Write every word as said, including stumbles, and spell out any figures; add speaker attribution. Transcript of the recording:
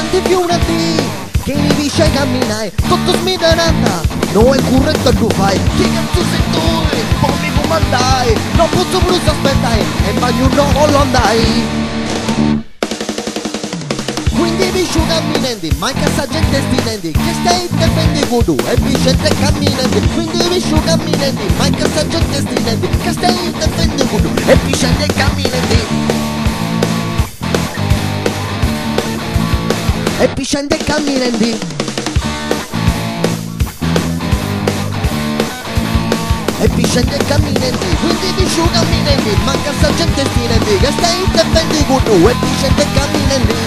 Speaker 1: tanti fiunati che li dice camminare tutto smiderata, no è corretto tu fai che cazzo sei tu, poi mi comandai non posso più aspettare e meglio non lo andai. Quindi dici camminanti, manca sta gente stinenti che stai difendi voodoo e vicende camminanti. Quindi dici camminanti, manca sta gente stinenti che stai difendi voodoo e vicende camminanti. E vicende camminanti. E vicende camminanti, quindi dici camminanti, manca sta gente stinenti che stai difendi voodoo e vicende camminanti.